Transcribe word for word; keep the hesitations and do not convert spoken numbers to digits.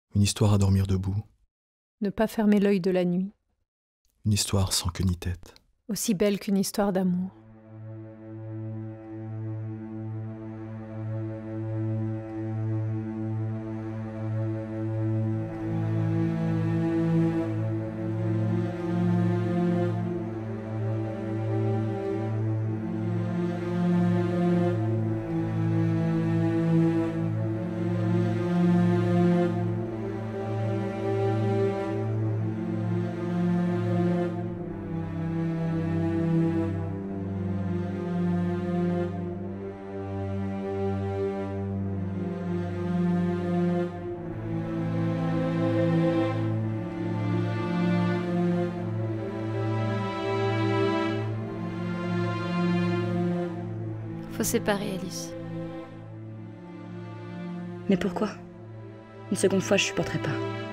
Une histoire à dormir debout. Ne pas fermer l'œil de la nuit. Une histoire sans queue ni tête. Aussi belle qu'une histoire d'amour. Faut séparer, Alice. Mais pourquoi? Une seconde fois, je supporterai pas.